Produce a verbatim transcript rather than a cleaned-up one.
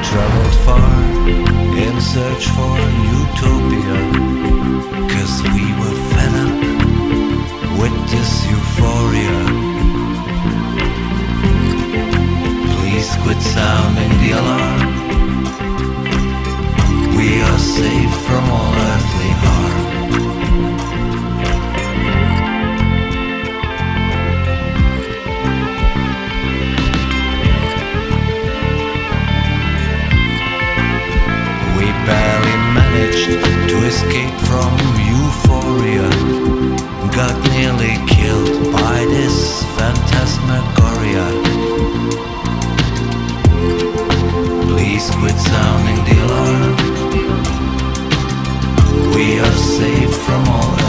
traveled far in search for a utopia, 'cause we were fed up with this euphoria. Please quit sounding the alarm. We are safe from all earthly harm. We barely managed to escape from euphoria, got nearly killed by this phantasmagoria. Please quit sounding the alarm. We are safe from all